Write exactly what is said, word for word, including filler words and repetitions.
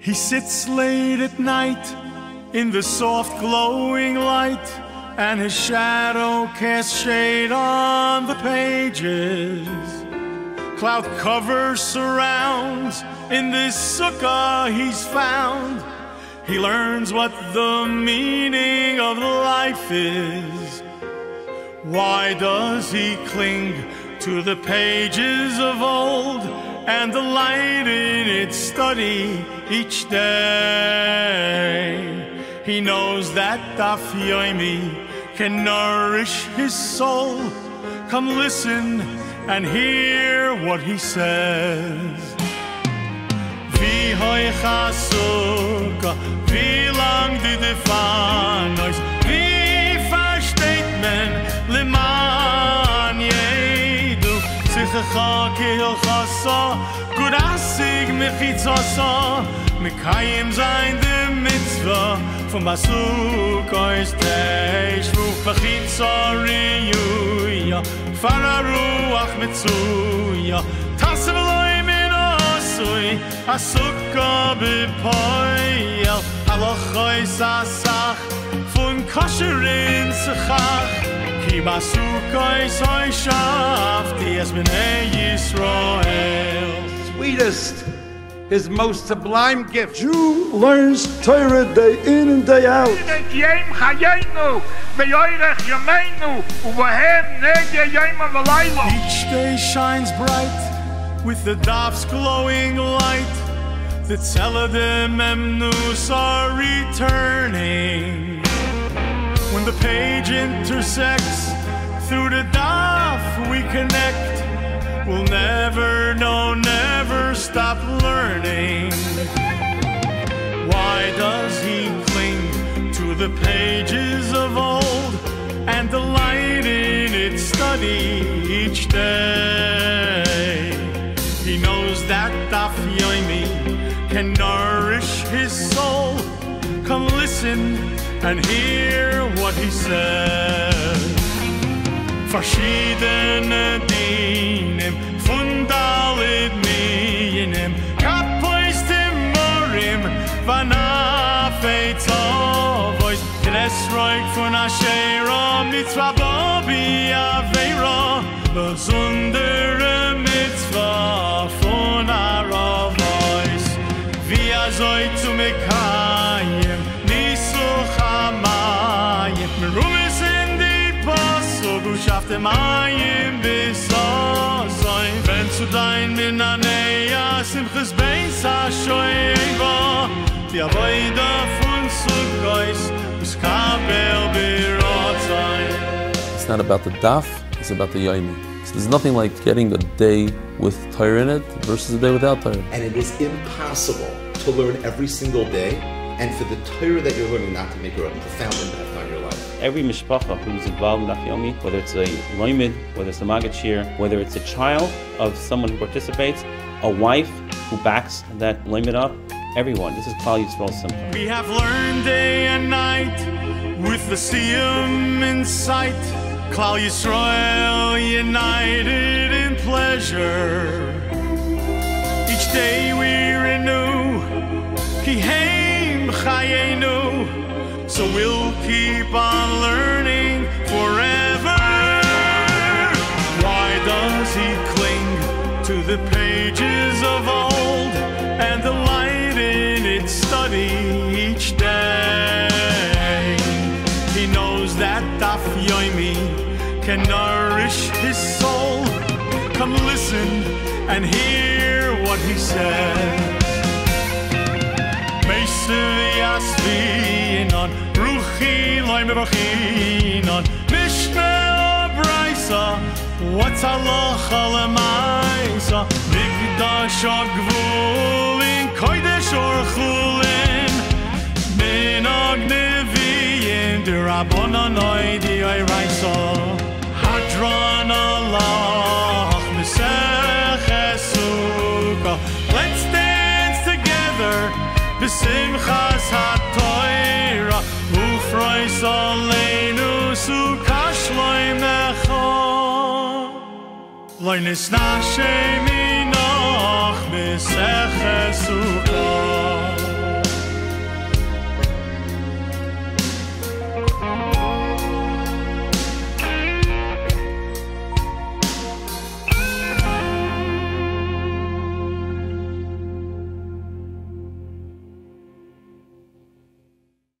He sits late at night in the soft glowing light, and his shadow casts shade on the pages. Cloud cover surrounds, in this sukkah he's found. He learns what the meaning of life is. Why does he cling to the pages of old and the light in its study each day? He knows that Daf Hayomi can nourish his soul. Come listen and hear what he says. Maseches Sukkah, wie lang die Daffim, wie versteht man leman jedu, sichecha kehilchasa, gut assig mechitzasa, mekayim sein de mitzvah, von Basukos teish, ruf mechitza riyuya, fararuach mitzuya, tasem eloi min osui, Sukkah b'poyel, halachoy sasach, von kosherin sechach, ki basukoy soy shafti es b'nei Yisrael. Sweetest, his most sublime gift. Jew learns Torah day in and day out. Each day shines bright with the Daf's glowing light. The Tziela D'Mehminusa are returning. When the page intersects, through the Daf we connect. We'll never, no, never stop learning. Why does he cling to the pages of old and the light in its study each day? He knows that Daf Hayomi can nourish his soul. Come listen and hear what he says. Verschiedene dinim, fundalit minim, kapois timorim, vanafei tzovois, knesroik fun ashera, mitzvah bobi aveira, besondere mitzvah fun aravois. Azoi zu mekayim, nisuch hamayim, merumis in die Pasuk, u schafft mayim bisosoin, wenn zu dein minaneya, simches beis ha-shoyeva, die avoida fun sukkos, uskabel birotzain. It's not about the daf, it's about the yomi. So there's nothing like getting a day with Torah in it versus a day without Torah. And it is impossible to learn every single day, and for the Torah that you're learning not to make a profound impact on your life. Every mishpacha who's involved in Daf Hayomi, whether it's a lomdim, whether it's a magachir, whether it's a child of someone who participates, a wife who backs that lomdim up, everyone. This is Klal Yisrael simple. We have learned day and night with the Siyum in sight. Klal Yisrael united in pleasure. Each day we renew. Kiheim chayenu, so we'll keep on learning forever. Why does he cling to the pages of old and the light in its study each day? He knows that Daf Hayomi can nourish his soul. Come listen and hear what he says. Yasvinon, Ruchi loy mevachinon, Mishmeh Braisa, what's halacha lemaisa? Mikdash hagvulin, Kodesh or chulin, Minag neviyin, D'Rabbanan oidi oiraisa, Hadron alach, Maseches Sukkah. Let's dance together. B'simchas ha'toira, ufrois aleinu sukkah shloimecha, lo nisna shemi